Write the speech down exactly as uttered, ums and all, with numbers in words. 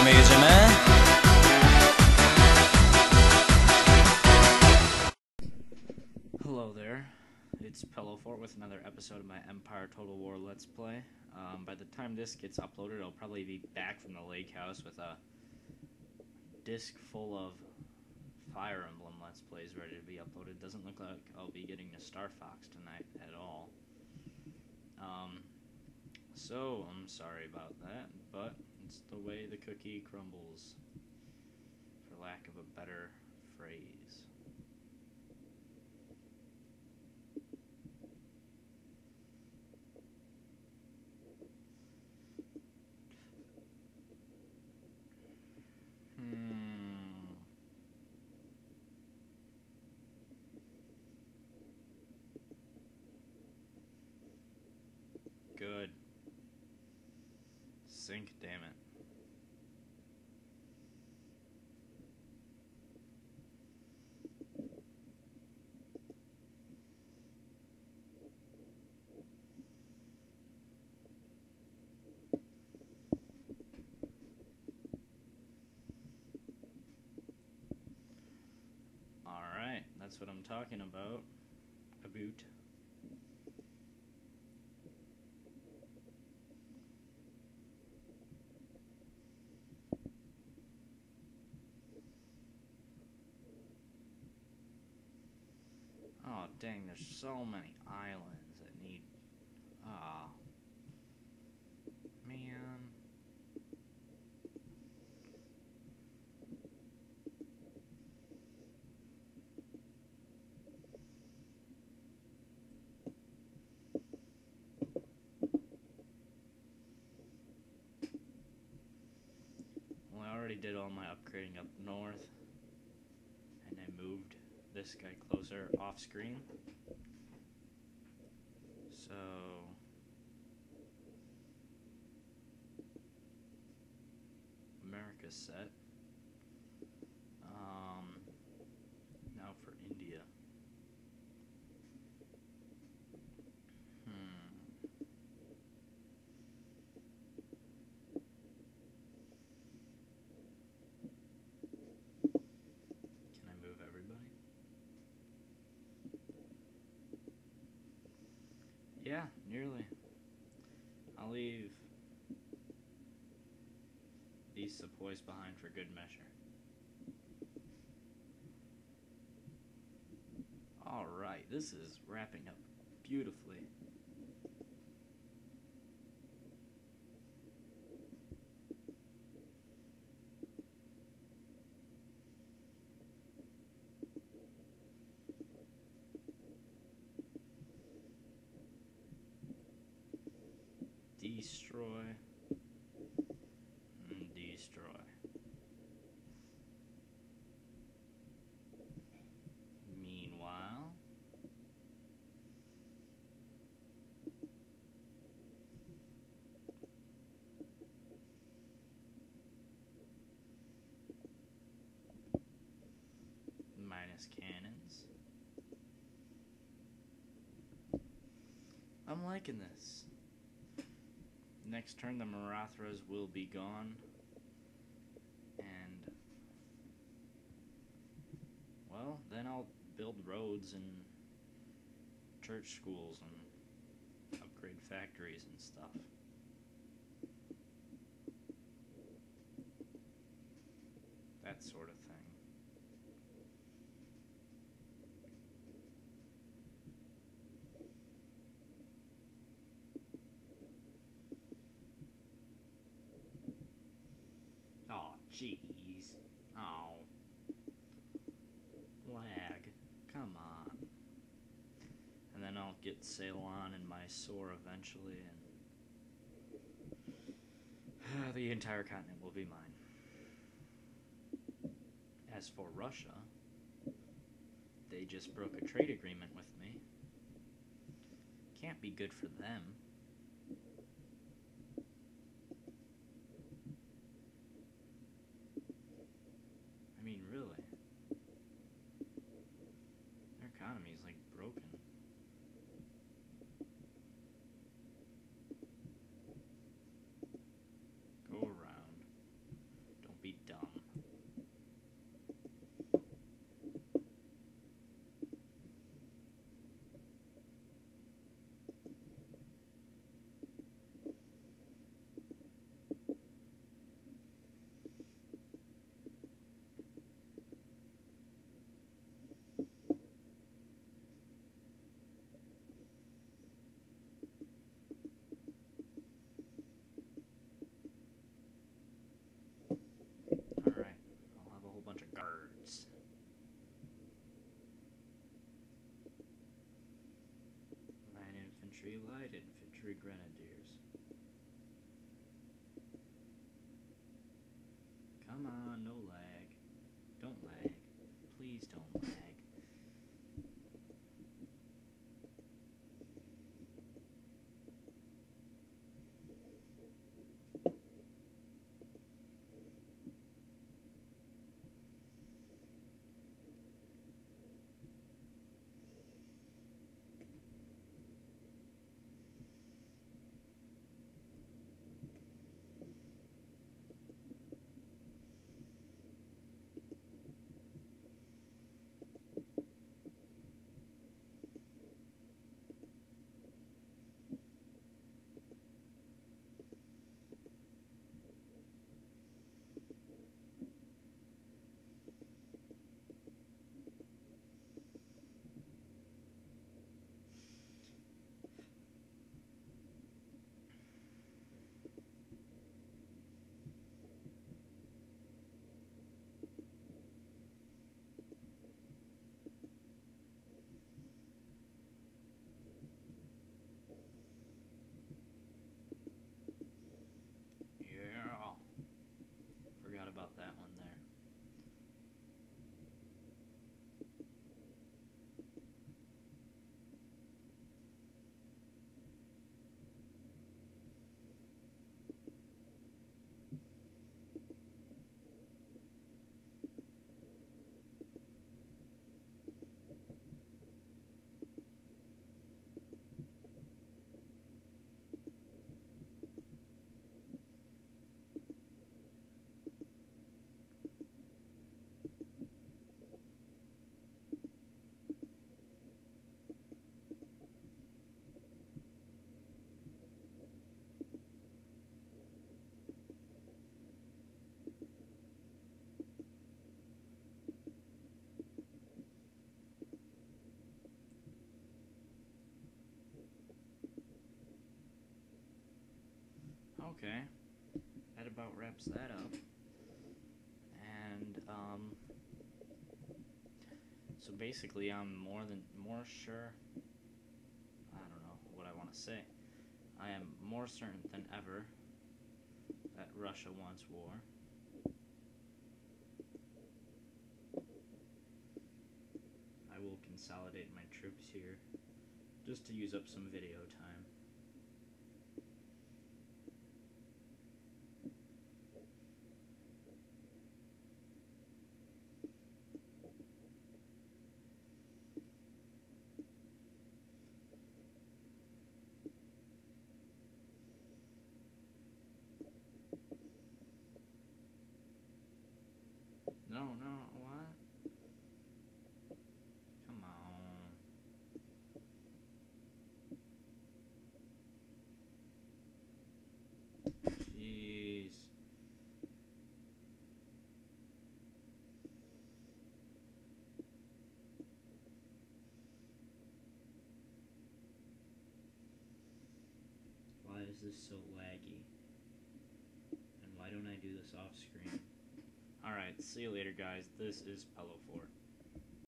mi jedziemy. Hello there, it's Pellowfort with another episode of my Empire Total War Let's Play. Um, by the time this gets uploaded, I'll probably be back from the lake house with a disc full of Fire Emblem Let's Plays ready to be uploaded. Doesn't look like I'll be getting to Star Fox tonight at all. Um, so, I'm sorry about that, but it's the way the cookie crumbles, for lack of a better phrase. Hmm. Good. Sink, damn it. Alright, that's what I'm talking about. A boot. Oh, dang, there's so many islands that need... Ah. Man. Well, I already did all my upgrading up north. And I moved this guy closer off screen. So... America's set. Um, now for India. Hmm. Can I move everybody? Yeah, nearly. I'll leave these sepoys behind for good measure. Alright, this is wrapping up beautifully. Destroy. And destroy. Meanwhile, minus cannons. I'm liking this. Next turn, the Marathras will be gone. And, well, then I'll build roads and church schools and upgrade factories and stuff. That sort of thing. Oh, jeez. Oh. Lag. Come on. And then I'll get Ceylon and Mysore eventually, and uh, the entire continent will be mine. As for Russia, they just broke a trade agreement with me. Can't be good for them. I mean, really. Their economy is like broken. Go around. Come on, no lag. Don't lag. Please don't lag. Yeah. Forgot about that one there. Okay, that about wraps that up. And um, so basically, I'm more than more sure. I don't know what I want to say. I am more certain than ever that Russia wants war. I will consolidate my troops here just to use up some video time. No, no, what? Come on. Jeez. Why is this so laggy? And why don't I do this off screen? Alright, see you later, guys. This is Pello four.